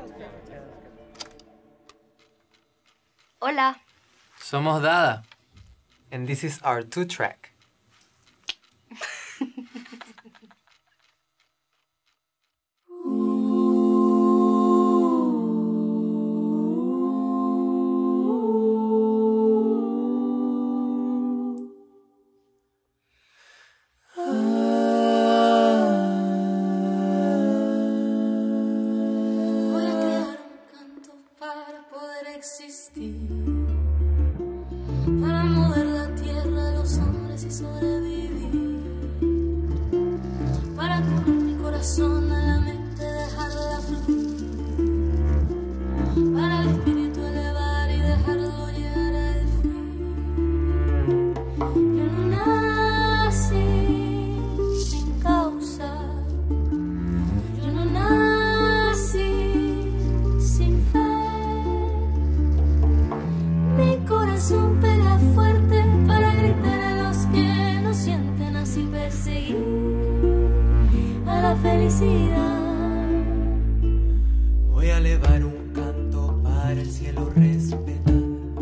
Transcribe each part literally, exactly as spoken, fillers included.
Hola. Somos Dada. And this is our two-track. Para mover la tierra, los hombres y sobrevivir. Para curar mi corazón, a la mente dejarla fluir. Para el espíritu elevar y dejarlo llegar al fin. Yo no nací sin causa. Yo no nací sin fe. Mi corazón pega fuerte para gritar a los que no sienten, así perseguir a la felicidad. Voy a elevar un canto para el cielo respetar,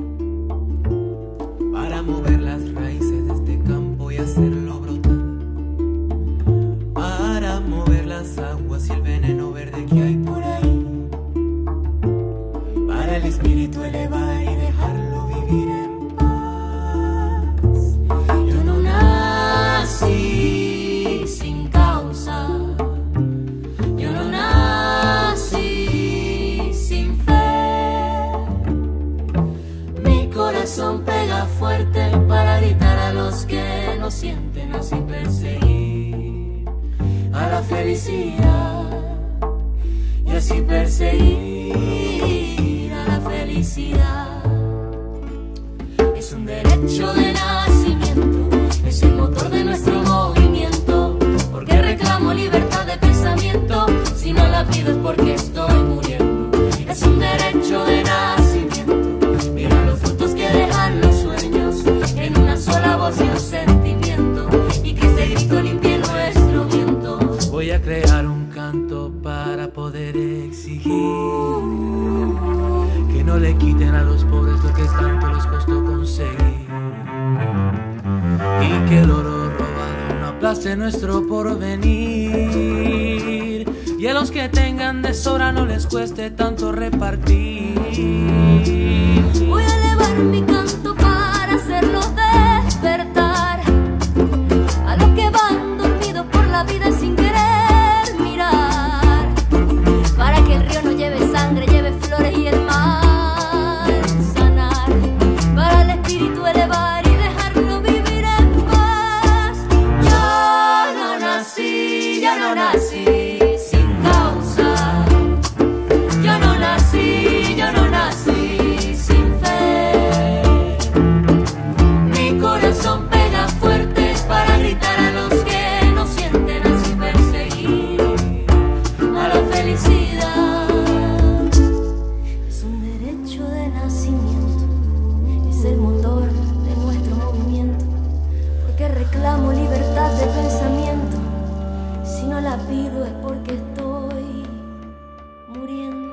para mover las raíces de este campo y hacerlo brotar, para mover las aguas y el veneno verde que hay por ahí, para el espíritu elevar y dejarlo vivir en paz. Yo no nací sin causa. Yo no nací sin fe. Mi corazón pega fuerte para gritar a los que no sienten, así perseguir a la felicidad. Y así perseguir a la felicidad. Es un derecho de nacimiento, es el motor de nuestro movimiento. Porque reclamo libertad de pensamiento, si no la pido es porque estoy muriendo. Es un derecho de nacimiento, mira los frutos que dejan los sueños, en una sola voz y un sentimiento, y que este grito limpie nuestro viento. Voy a crear un canto para poder exigir que no le quiten a los pobres lo que tanto les costó conseguir, y que el oro robado no aplaste nuestro porvenir, y a los que tengan de sobra no les cueste tanto repartir. Voy a elevar mi canto para hacerlo despertar a los que van dormidos por la vida sin querer mirar, para que el río no lleve sangre, lleve flores y el mar sanar, para el espíritu elevar y dejarlo vivir en paz. Yo no nací, yo no nací sin causa. Yo no nací, yo no nací sin fe. Mi corazón pega fuerte para gritar a los que no sienten, así perseguir a la felicidad. Es un derecho de nacimiento, es el motor de nuestro movimiento. Porque reclamo libertad de pensamiento, si no la pido es porque estoy muriendo.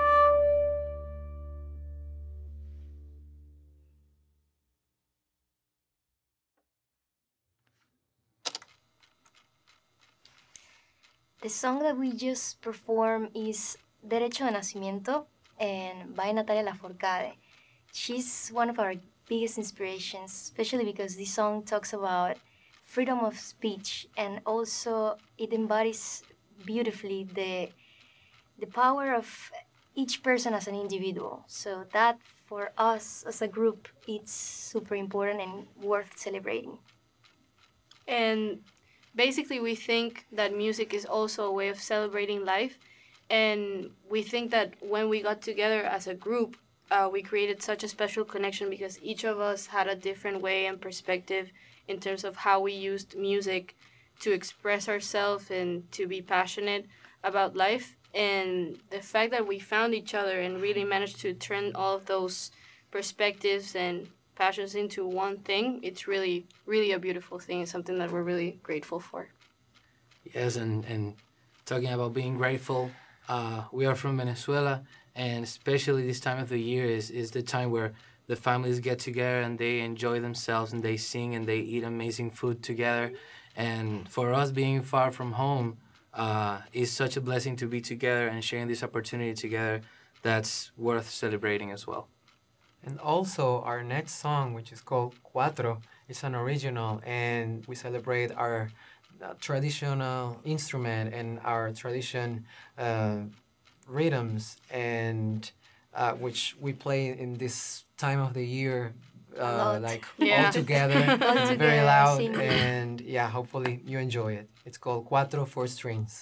The song that we just performed is Derecho de Nacimiento and by Natalia Lafourcade. She's one of our biggest inspirations, especially because this song talks about freedom of speech, and also it embodies beautifully the, the power of each person as an individual. So that, for us as a group, it's super important and worth celebrating. And basically, we think that music is also a way of celebrating life. And we think that when we got together as a group, uh, we created such a special connection because each of us had a different way and perspective in terms of how we used music to express ourselves and to be passionate about life. And the fact that we found each other and really managed to turn all of those perspectives and passions into one thing, it's really, really a beautiful thing. It's something that we're really grateful for. Yes, and, and talking about being grateful, Uh, we are from Venezuela, and especially this time of the year is, is the time where the families get together and they enjoy themselves and they sing and they eat amazing food together. And for us being far from home, uh, it's such a blessing to be together and sharing this opportunity together that's worth celebrating as well. And also our next song, which is called Cuatro, is an original, and we celebrate our uh, traditional instrument and our tradition uh, rhythms, and uh, which we play in this time of the year, uh, like Yeah. all together, All uh, very together, loud, singing. and yeah, hopefully you enjoy it. It's called Cuatro for Strings.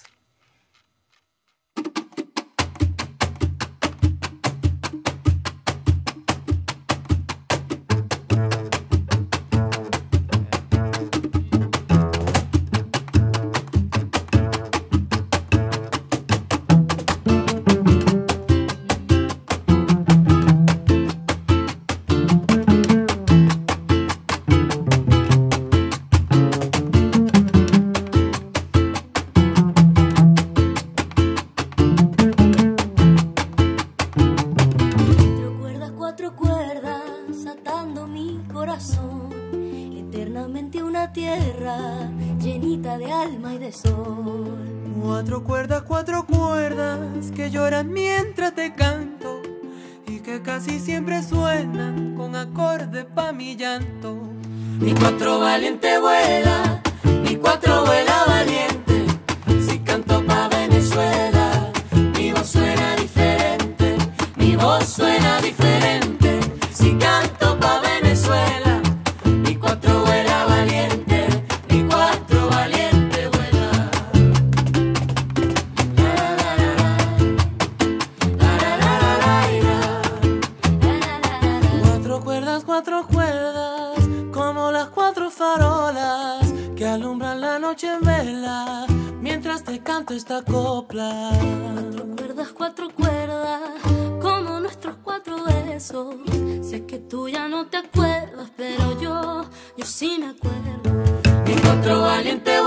Cuatro cuerdas, cuatro cuerdas que lloran mientras te canto y que casi siempre suenan con acordes pa' mi llanto. Mi cuatro valiente vuela, mi cuatro vuela valiente. Si canto pa' Venezuela, mi voz suena diferente, mi voz suena diferente. Si canto pa' Venezuela, mi cuatro vuela valiente, mi cuatro valiente vuela. Cuatro cuerdas, cuatro cuerdas, como las cuatro farolas que alumbran la noche en vela, mientras te canto esta copla. Cuatro cuerdas, cuatro cuerdas, como nuestros cuatro besos. Sé que tú ya no te acuerdas, pero yo, yo sí me acuerdo. Mi cuatro valiente